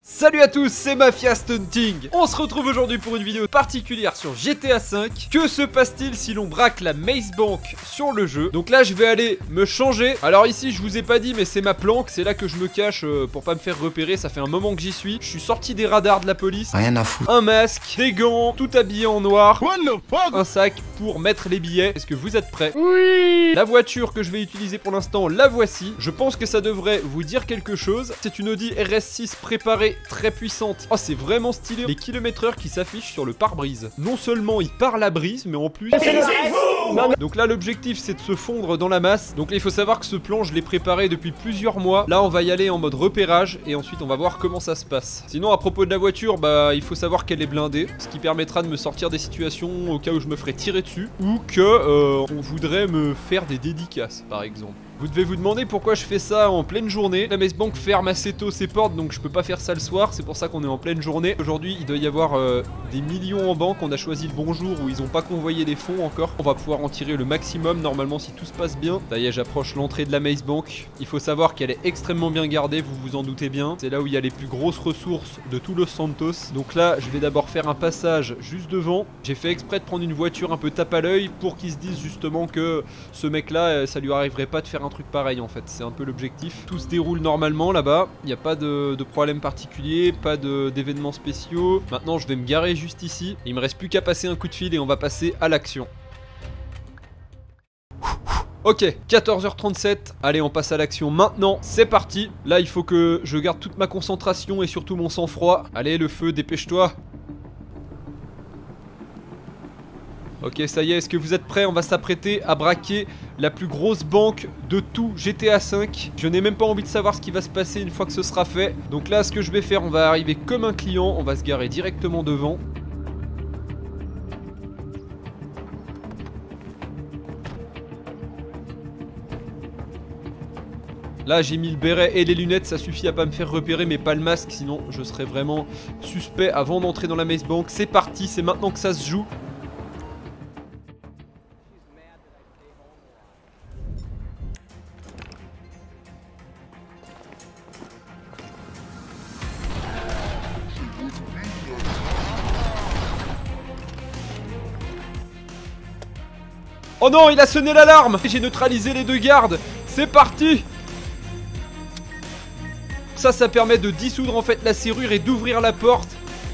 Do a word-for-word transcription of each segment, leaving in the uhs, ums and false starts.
Salut à tous, c'est Mafia Stunting. On se retrouve aujourd'hui pour une vidéo particulière sur G T A cinq. Que se passe-t-il si l'on braque la Maze Bank sur le jeu? Donc là je vais aller me changer. Alors ici je vous ai pas dit mais c'est ma planque. C'est là que je me cache euh, pour pas me faire repérer. Ça fait un moment que j'y suis. Je suis sorti des radars de la police. Rien à foutre. Un masque, des gants, tout habillé en noir. What the fuck? Un sac pour mettre les billets. Est-ce que vous êtes prêts? Oui. La voiture que je vais utiliser pour l'instant, la voici. Je pense que ça devrait vous dire quelque chose. C'est une Audi R S six préparée, très puissante. Oh, c'est vraiment stylé. Les kilomètres heure qui s'affichent sur le pare-brise. Non seulement il part la brise, mais en plus... Donc là, l'objectif, c'est de se fondre dans la masse. Donc là, il faut savoir que ce plan, je l'ai préparé depuis plusieurs mois. Là, on va y aller en mode repérage et ensuite, on va voir comment ça se passe. Sinon, à propos de la voiture, bah, il faut savoir qu'elle est blindée, ce qui permettra de me sortir des situations au cas où je me ferais tirer dessus ou que euh, on voudrait me faire des dédicaces, par exemple. Vous devez vous demander pourquoi je fais ça en pleine journée. La Maze Bank ferme assez tôt ses portes, donc je peux pas faire ça le soir. C'est pour ça qu'on est en pleine journée. Aujourd'hui, il doit y avoir euh, des millions en banque. On a choisi le bon jour où ils ont pas convoyé les fonds encore. On va pouvoir en tirer le maximum normalement si tout se passe bien. Ça y est, j'approche l'entrée de la Maze Bank. Il faut savoir qu'elle est extrêmement bien gardée, vous vous en doutez bien. C'est là où il y a les plus grosses ressources de tout Los Santos. Donc là, je vais d'abord faire un passage juste devant. J'ai fait exprès de prendre une voiture un peu tape à l'œil pour qu'ils se disent justement que ce mec-là, ça lui arriverait pas de faire un truc pareil en fait, c'est un peu l'objectif. Tout se déroule normalement là-bas, il n'y a pas de, de problème particulier, pas d'événements spéciaux. Maintenant je vais me garer juste ici, il me reste plus qu'à passer un coup de fil et on va passer à l'action. Ok, quatorze heures trente-sept, allez on passe à l'action maintenant, c'est parti. Là il faut que je garde toute ma concentration et surtout mon sang-froid. Allez le feu, dépêche-toi. Ok, ça y est, est-ce que vous êtes prêts? On va s'apprêter à braquer la plus grosse banque de tout G T A cinq. Je n'ai même pas envie de savoir ce qui va se passer une fois que ce sera fait. Donc là, ce que je vais faire, on va arriver comme un client. On va se garer directement devant. Là j'ai mis le béret et les lunettes, ça suffit à pas me faire repérer mais pas le masque, sinon je serais vraiment suspect avant d'entrer dans la Maze Bank. C'est parti, c'est maintenant que ça se joue. Oh non, il a sonné l'alarme. J'ai neutralisé les deux gardes. C'est parti. Ça, ça permet de dissoudre en fait la serrure et d'ouvrir la porte.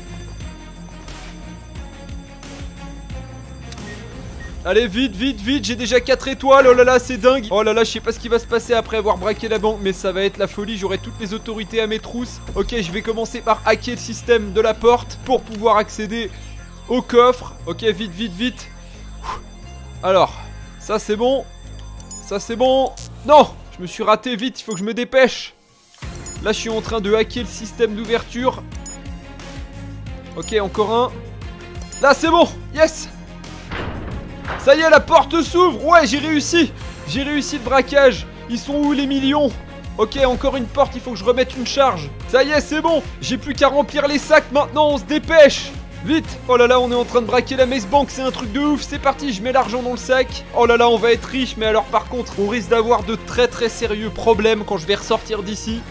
Allez, vite, vite, vite. J'ai déjà quatre étoiles. Oh là là, c'est dingue. Oh là là, je sais pas ce qui va se passer après avoir braqué la banque, mais ça va être la folie. J'aurai toutes les autorités à mes trousses. Ok, je vais commencer par hacker le système de la porte pour pouvoir accéder au coffre. Ok, vite, vite, vite. Alors, ça c'est bon. Ça c'est bon. Non, je me suis raté, vite, il faut que je me dépêche. Là je suis en train de hacker le système d'ouverture. Ok, encore un. Là c'est bon, yes. Ça y est, la porte s'ouvre. Ouais, j'ai réussi. J'ai réussi le braquage. Ils sont où les millions? Ok, encore une porte, il faut que je remette une charge. Ça y est, c'est bon. J'ai plus qu'à remplir les sacs maintenant, on se dépêche. Vite! Oh là là, on est en train de braquer la Maze Bank, c'est un truc de ouf, c'est parti, je mets l'argent dans le sac. Oh là là, on va être riche, mais alors par contre, on risque d'avoir de très très sérieux problèmes quand je vais ressortir d'ici.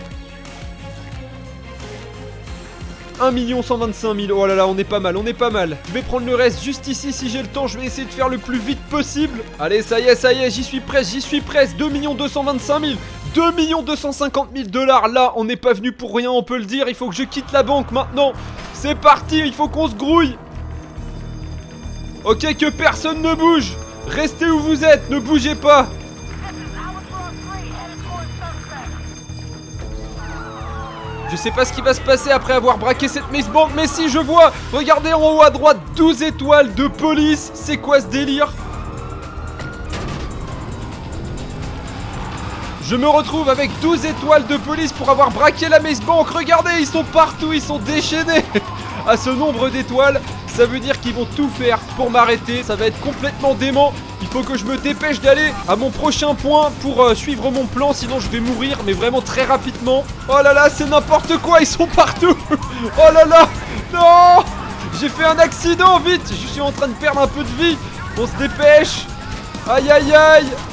un million cent vingt-cinq mille, oh là là, on est pas mal, on est pas mal. Je vais prendre le reste juste ici si j'ai le temps, je vais essayer de faire le plus vite possible. Allez, ça y est, ça y est, j'y suis presque, j'y suis presque, deux millions deux cent vingt-cinq mille. deux millions deux cent cinquante mille dollars, là, on n'est pas venu pour rien, on peut le dire, il faut que je quitte la banque maintenant. C'est parti, il faut qu'on se grouille. Ok, que personne ne bouge. Restez où vous êtes, ne bougez pas. Je sais pas ce qui va se passer après avoir braqué cette Maze Bank, mais si, je vois. Regardez en haut à droite, douze étoiles de police. C'est quoi ce délire? Je me retrouve avec douze étoiles de police pour avoir braqué la Maze Bank. Regardez, ils sont partout, ils sont déchaînés. À ce nombre d'étoiles, ça veut dire qu'ils vont tout faire pour m'arrêter. Ça va être complètement dément. Il faut que je me dépêche d'aller à mon prochain point pour euh, suivre mon plan, sinon je vais mourir, mais vraiment très rapidement. Oh là là, c'est n'importe quoi, ils sont partout. Oh là là, non. J'ai fait un accident, vite. Je suis en train de perdre un peu de vie. On se dépêche. Aïe aïe aïe.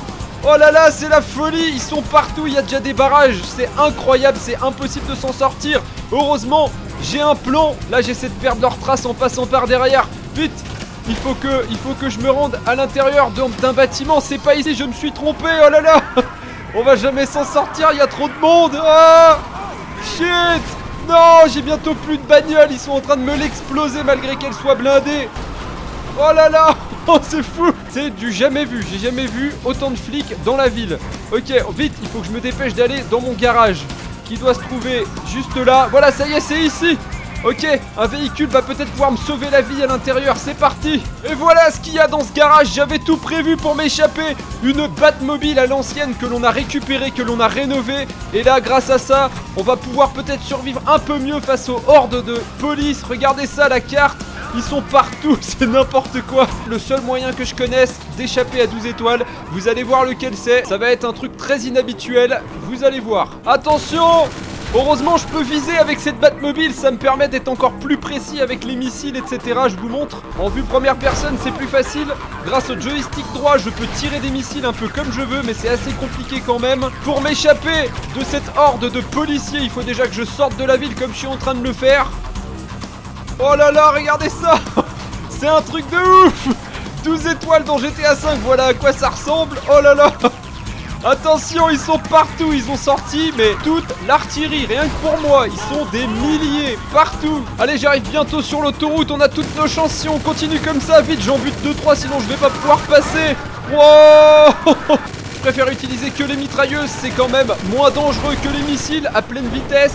Oh là là, c'est la folie. Ils sont partout, il y a déjà des barrages. C'est incroyable, c'est impossible de s'en sortir. Heureusement, j'ai un plan. Là, j'essaie de perdre leur trace en passant par derrière. Vite, il faut que, il faut que je me rende à l'intérieur d'un bâtiment. C'est pas ici, je me suis trompé. Oh là là. On va jamais s'en sortir, il y a trop de monde. Ah, shit. Non, j'ai bientôt plus de bagnole. Ils sont en train de me l'exploser malgré qu'elle soit blindée. Oh là là. Oh, c'est fou. C'est du jamais vu. J'ai jamais vu autant de flics dans la ville. Ok, vite, il faut que je me dépêche d'aller dans mon garage qui doit se trouver juste là. Voilà, ça y est, c'est ici. Ok, un véhicule va peut-être pouvoir me sauver la vie à l'intérieur. C'est parti. Et voilà ce qu'il y a dans ce garage. J'avais tout prévu pour m'échapper. Une Batmobile à l'ancienne que l'on a récupérée, que l'on a rénovée. Et là, grâce à ça, on va pouvoir peut-être survivre un peu mieux face aux hordes de police. Regardez ça, la carte. Ils sont partout, c'est n'importe quoi. Le seul moyen que je connaisse d'échapper à douze étoiles, vous allez voir lequel c'est. Ça va être un truc très inhabituel, vous allez voir. Attention! Heureusement, je peux viser avec cette Batmobile, ça me permet d'être encore plus précis avec les missiles, et cetera. Je vous montre. En vue première personne, c'est plus facile. Grâce au joystick droit, je peux tirer des missiles un peu comme je veux, mais c'est assez compliqué quand même. Pour m'échapper de cette horde de policiers, il faut déjà que je sorte de la ville comme je suis en train de le faire. Oh là là, regardez ça. C'est un truc de ouf. douze étoiles dans G T A cinq, voilà à quoi ça ressemble. Oh là là. Attention, ils sont partout. Ils ont sorti, mais toute l'artillerie, rien que pour moi. Ils sont des milliers, partout. Allez, j'arrive bientôt sur l'autoroute. On a toutes nos chances si on continue comme ça. Vite, j'en bute deux trois, sinon je vais pas pouvoir passer. Wow. Je préfère utiliser que les mitrailleuses. C'est quand même moins dangereux que les missiles à pleine vitesse.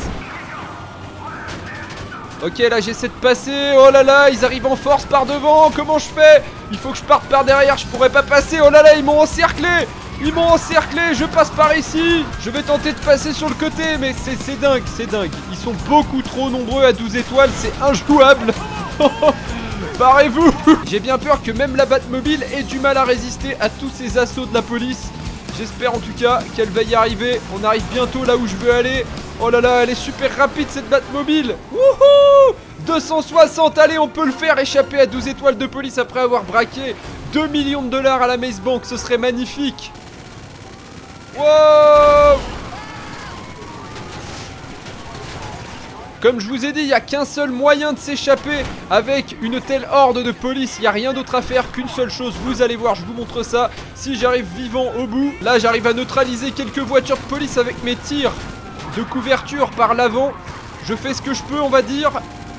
Ok, là j'essaie de passer. Oh là là, ils arrivent en force par devant. Comment je fais? Il faut que je parte par derrière, je pourrais pas passer. Oh là là, ils m'ont encerclé. Ils m'ont encerclé, je passe par ici. Je vais tenter de passer sur le côté, mais c'est dingue, c'est dingue. Ils sont beaucoup trop nombreux à douze étoiles, c'est injouable. Barrez-vous. J'ai bien peur que même la Batmobile ait du mal à résister à tous ces assauts de la police. J'espère en tout cas qu'elle va y arriver. On arrive bientôt là où je veux aller. Oh là là, elle est super rapide cette Batmobile. Wouhou, deux cent soixante, allez, on peut le faire. Échapper à douze étoiles de police après avoir braqué deux millions de dollars à la Maze Bank, ce serait magnifique. Wow. Comme je vous ai dit, il n'y a qu'un seul moyen de s'échapper avec une telle horde de police. Il n'y a rien d'autre à faire qu'une seule chose. Vous allez voir, je vous montre ça. Si j'arrive vivant au bout, là j'arrive à neutraliser quelques voitures de police avec mes tirs de couverture par l'avant. Je fais ce que je peux, on va dire.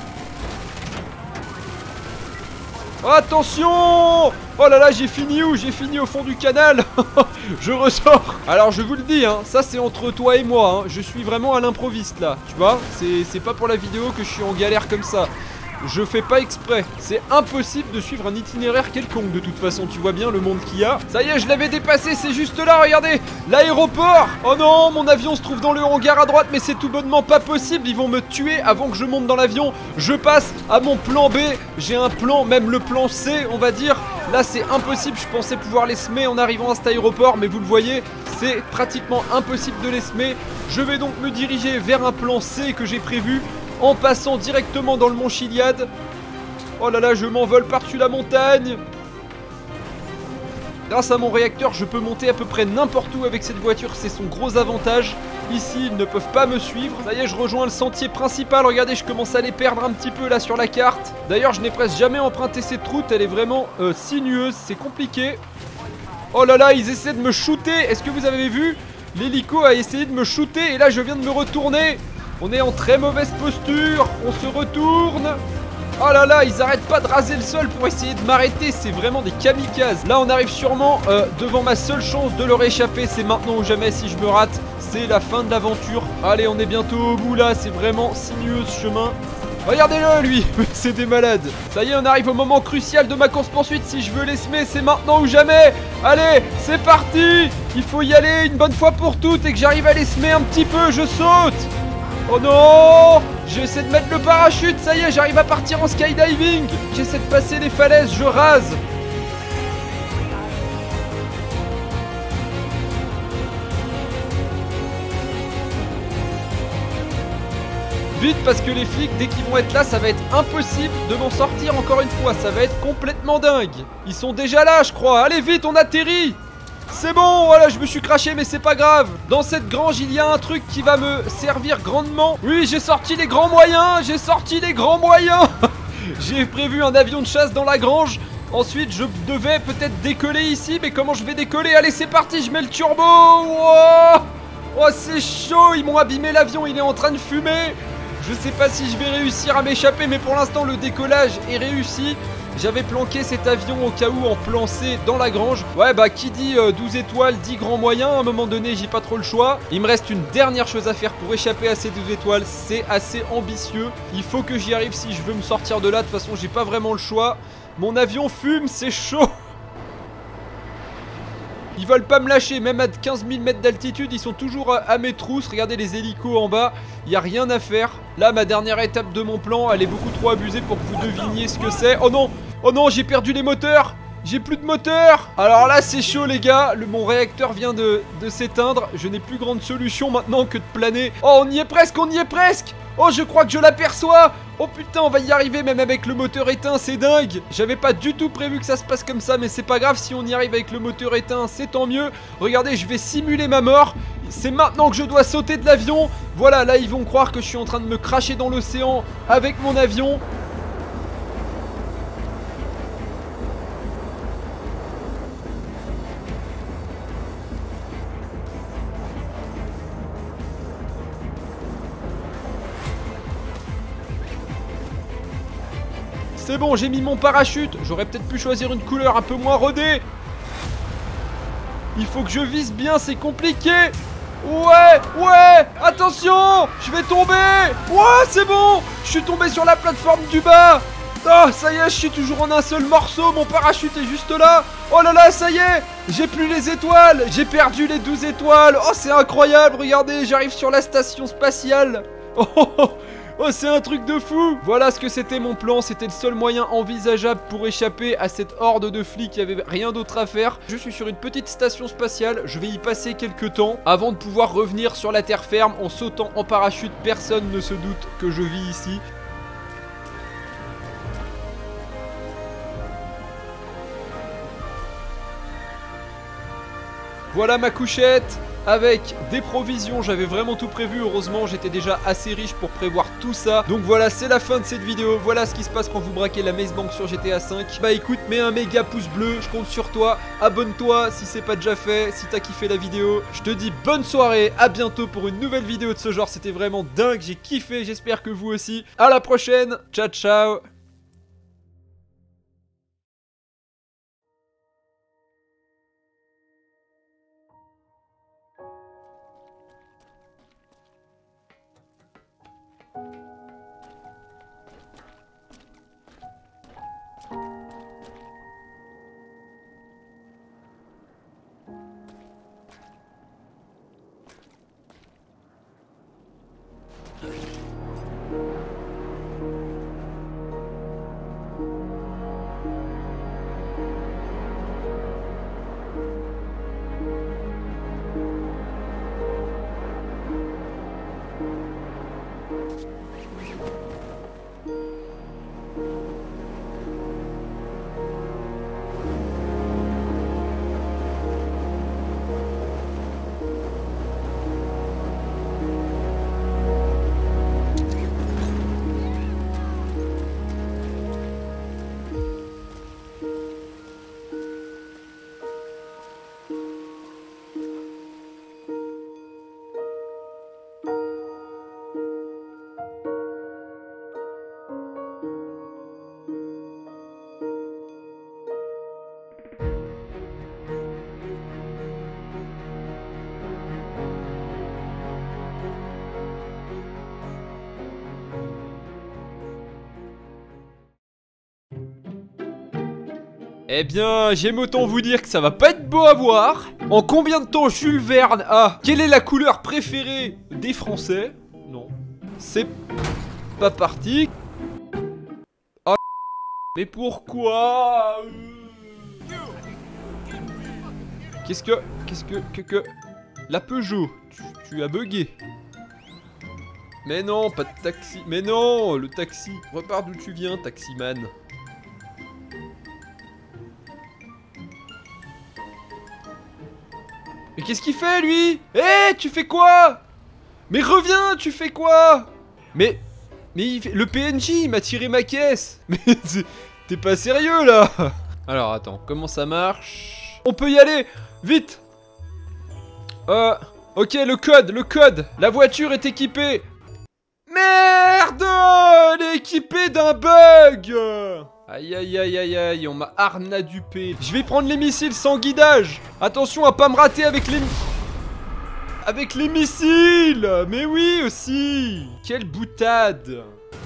Attention! Oh là là, j'ai fini où? J'ai fini au fond du canal. Je ressors. Alors je vous le dis, hein, ça c'est entre toi et moi, hein. Je suis vraiment à l'improviste là. Tu vois, c'est pas pour la vidéo que je suis en galère comme ça. Je fais pas exprès. C'est impossible de suivre un itinéraire quelconque de toute façon. Tu vois bien le monde qu'il y a. Ça y est, je l'avais dépassé, c'est juste là, regardez. L'aéroport. Oh non, mon avion se trouve dans le hangar à droite, mais c'est tout bonnement pas possible. Ils vont me tuer avant que je monte dans l'avion. Je passe à mon plan B. J'ai un plan, même le plan C, on va dire. Là, c'est impossible. Je pensais pouvoir les semer en arrivant à cet aéroport, mais vous le voyez, c'est pratiquement impossible de les semer. Je vais donc me diriger vers un plan C que j'ai prévu, en passant directement dans le mont Chiliad. Oh là là, je m'envole par-dessus la montagne. Grâce à mon réacteur, je peux monter à peu près n'importe où avec cette voiture. C'est son gros avantage. Ici, ils ne peuvent pas me suivre. Ça y est, je rejoins le sentier principal. Regardez, je commence à les perdre un petit peu là sur la carte. D'ailleurs, je n'ai presque jamais emprunté cette route. Elle est vraiment euh, sinueuse. C'est compliqué. Oh là là, ils essaient de me shooter. Est-ce que vous avez vu? L'hélico a essayé de me shooter et là, je viens de me retourner. On est en très mauvaise posture, on se retourne. Oh là là, ils arrêtent pas de raser le sol pour essayer de m'arrêter, c'est vraiment des kamikazes. Là on arrive sûrement euh, devant ma seule chance de leur échapper, c'est maintenant ou jamais. Si je me rate, c'est la fin de l'aventure. Allez, on est bientôt au bout là, c'est vraiment sinueux ce chemin. Regardez-le lui, c'est des malades. Ça y est, on arrive au moment crucial de ma course poursuite. Si je veux les semer, c'est maintenant ou jamais. Allez, c'est parti. Il faut y aller une bonne fois pour toutes et que j'arrive à les semer un petit peu, je saute. Oh non! J'essaie de mettre le parachute, ça y est, j'arrive à partir en skydiving. J'essaie de passer les falaises, je rase. Vite, parce que les flics, dès qu'ils vont être là, ça va être impossible de m'en sortir encore une fois. Ça va être complètement dingue. Ils sont déjà là, je crois. Allez, vite, on atterrit. C'est bon, voilà, je me suis craché, mais c'est pas grave. Dans cette grange, il y a un truc qui va me servir grandement. Oui, j'ai sorti les grands moyens, j'ai sorti les grands moyens. J'ai prévu un avion de chasse dans la grange. Ensuite, je devais peut-être décoller ici, mais comment je vais décoller? Allez, c'est parti, je mets le turbo. Wow, oh, c'est chaud, ils m'ont abîmé l'avion, il est en train de fumer. Je sais pas si je vais réussir à m'échapper, mais pour l'instant, le décollage est réussi. J'avais planqué cet avion au cas où en plan C dans la grange. Ouais, bah qui dit euh, douze étoiles dit grand moyen. À un moment donné, j'ai pas trop le choix. Il me reste une dernière chose à faire pour échapper à ces douze étoiles. C'est assez ambitieux. Il faut que j'y arrive si je veux me sortir de là. De toute façon, j'ai pas vraiment le choix. Mon avion fume, c'est chaud. Ils veulent pas me lâcher, même à quinze mille mètres d'altitude, ils sont toujours à mes trousses. Regardez les hélicos en bas, il y a rien à faire. Là, ma dernière étape de mon plan, elle est beaucoup trop abusée pour que vous deviniez ce que c'est. Oh non, oh non, j'ai perdu les moteurs. J'ai plus de moteur. Alors là, c'est chaud les gars, le, mon réacteur vient de, de s'éteindre. Je n'ai plus grande solution maintenant que de planer. Oh, on y est presque, on y est presque. Oh, je crois que je l'aperçois. Oh putain, on va y arriver même avec le moteur éteint, c'est dingue. J'avais pas du tout prévu que ça se passe comme ça, mais c'est pas grave, si on y arrive avec le moteur éteint, c'est tant mieux. Regardez, je vais simuler ma mort. C'est maintenant que je dois sauter de l'avion. Voilà, là ils vont croire que je suis en train de me cracher dans l'océan avec mon avion. C'est bon, j'ai mis mon parachute. J'aurais peut-être pu choisir une couleur un peu moins rodée. Il faut que je vise bien, c'est compliqué. Ouais, ouais, attention, je vais tomber. Ouais, c'est bon, je suis tombé sur la plateforme du bas. Oh, ça y est, je suis toujours en un seul morceau. Mon parachute est juste là. Oh là là, ça y est, j'ai plus les étoiles. J'ai perdu les douze étoiles. Oh, c'est incroyable, regardez, j'arrive sur la station spatiale. Oh, oh, oh. Oh, c'est un truc de fou. Voilà ce que c'était mon plan. C'était le seul moyen envisageable pour échapper à cette horde de flics. Il n'y avait rien d'autre à faire. Je suis sur une petite station spatiale. Je vais y passer quelques temps avant de pouvoir revenir sur la terre ferme en sautant en parachute. Personne ne se doute que je vis ici. Voilà ma couchette avec des provisions, j'avais vraiment tout prévu, heureusement j'étais déjà assez riche pour prévoir tout ça. Donc voilà, c'est la fin de cette vidéo, voilà ce qui se passe quand vous braquez la Maze Bank sur G T A cinq. Bah écoute, mets un méga pouce bleu, je compte sur toi, abonne-toi si c'est pas déjà fait, si t'as kiffé la vidéo. Je te dis bonne soirée, à bientôt pour une nouvelle vidéo de ce genre, c'était vraiment dingue, j'ai kiffé, j'espère que vous aussi. À la prochaine, ciao ciao. Eh bien, j'aime autant vous dire que ça va pas être beau à voir. En combien de temps Jules Verne a... Quelle est la couleur préférée des Français? Non. C'est pas parti. Oh, mais pourquoi? Qu'est-ce que... Qu'est-ce que... Que... que... La Peugeot, tu, tu as bugué. Mais non, pas de taxi. Mais non, le taxi. Repars d'où tu viens, taximan. Mais qu'est-ce qu'il fait, lui? Eh, tu fais quoi? Mais reviens, tu fais quoi? Mais... Mais il fait... le P N J, il m'a tiré ma caisse. Mais t'es pas sérieux, là? Alors, attends, comment ça marche? On peut y aller. Vite. Euh... Ok, le code, le code. La voiture est équipée. Merde! Elle est équipée d'un bug. Aïe aïe aïe aïe aïe, on m'a arnadupé. Je vais prendre les missiles sans guidage. Attention à pas me rater avec les... Avec les missiles. Mais oui aussi. Quelle boutade.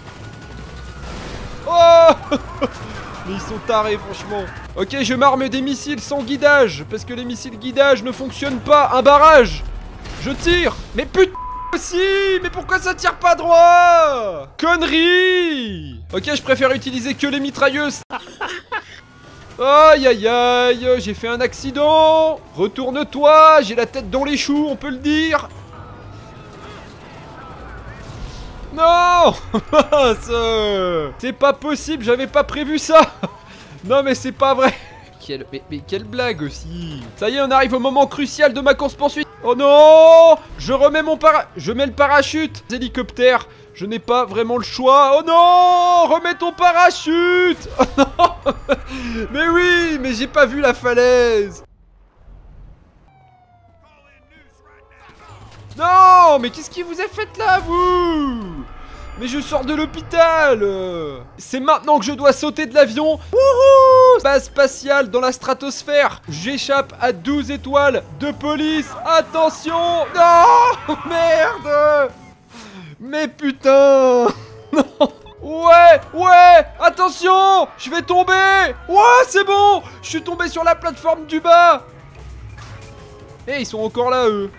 Oh. Mais ils sont tarés franchement. Ok, je m'arme des missiles sans guidage. Parce que les missiles guidage ne fonctionnent pas. Un barrage. Je tire. Mais putain aussi. Mais pourquoi ça tire pas droit? Connerie. Ok, je préfère utiliser que les mitrailleuses. Aïe aïe aïe, j'ai fait un accident. Retourne-toi, j'ai la tête dans les choux, on peut le dire. Non. C'est pas possible, j'avais pas prévu ça. Non mais c'est pas vrai. Quelle... Mais, mais quelle blague aussi. Ça y est, on arrive au moment crucial de ma course-poursuite. Oh non. Je remets mon para... Je mets le parachute. Hélicoptère. Je n'ai pas vraiment le choix. Oh non. Remets ton parachute. Oh non. Mais oui, mais j'ai pas vu la falaise. Non, mais qu'est-ce qui vous a fait là, vous? Mais je sors de l'hôpital. C'est maintenant que je dois sauter de l'avion. Wouhou! Base spatiale dans la stratosphère. J'échappe à douze étoiles de police. Attention. Non. Merde. Mais putain. Non. Ouais, ouais. Attention. Je vais tomber. Ouais, c'est bon. Je suis tombé sur la plateforme du bas. Eh, ils sont encore là, eux.